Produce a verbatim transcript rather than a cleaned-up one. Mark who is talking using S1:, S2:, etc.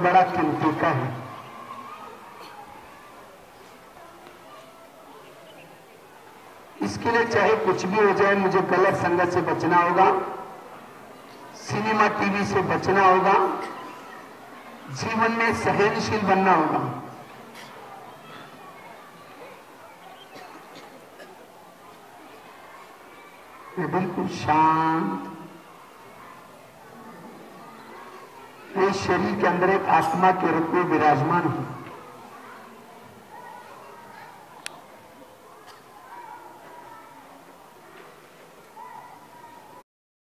S1: बड़ा कीमती का है। इसके लिए चाहे कुछ भी हो जाए मुझे गलत संगत से बचना होगा, सिनेमा टीवी से बचना होगा, जीवन में सहनशील बनना होगा। मैं बिल्कुल शांत, मैं शरीर के अंदर एक आत्मा के रूप में विराजमान हूं।